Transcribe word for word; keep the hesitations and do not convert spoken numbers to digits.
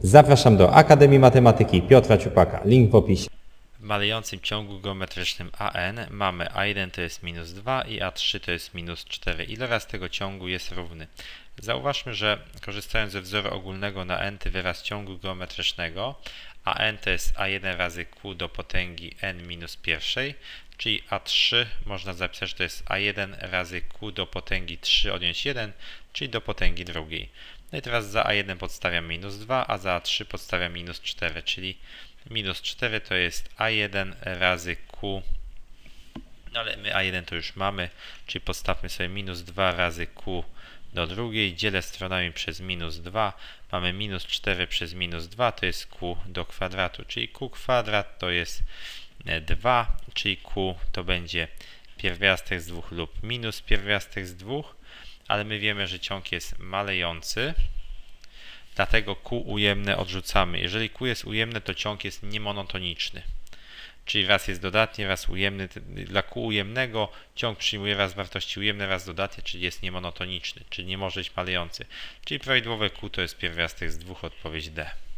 Zapraszam do Akademii Matematyki Piotra Ciupaka. Link w opisie. W malejącym ciągu geometrycznym A N mamy A jeden to jest minus dwa i A trzy to jest minus cztery. Iloraz tego ciągu jest równy. Zauważmy, że korzystając ze wzoru ogólnego na n-ty wyraz ciągu geometrycznego, a n to jest a jeden razy q do potęgi n minus pierwszej, czyli a trzy można zapisać, że to jest a jeden razy q do potęgi trzy odjąć jeden, czyli do potęgi drugiej. No i teraz za a jeden podstawiam minus dwa, a za a trzy podstawiam minus cztery, czyli minus cztery to jest a jeden razy q, no ale my a jeden to już mamy, czyli podstawmy sobie minus dwa razy q do drugiej, dzielę stronami przez minus dwa, mamy minus cztery przez minus dwa, to jest q do kwadratu, czyli q kwadrat to jest dwa, czyli q to będzie pierwiastek z dwóch lub minus pierwiastek z dwóch, ale my wiemy, że ciąg jest malejący, dlatego q ujemne odrzucamy. Jeżeli q jest ujemne, to ciąg jest niemonotoniczny. Czyli raz jest dodatnie, raz ujemny. Dla q ujemnego ciąg przyjmuje raz wartości ujemne, raz dodatnie, czyli jest niemonotoniczny, czyli nie może być malejący. Czyli prawidłowe q to jest pierwiastek z dwóch, odpowiedź D.